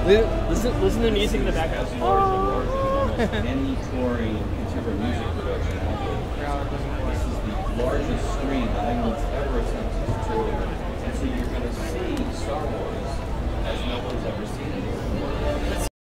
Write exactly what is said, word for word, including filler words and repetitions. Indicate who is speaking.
Speaker 1: Listen, listen to the music in the background.
Speaker 2: Oh. Any touring contemporary music production out there. This is the largest screen that anyone's ever attempted to tour. And so you're going to see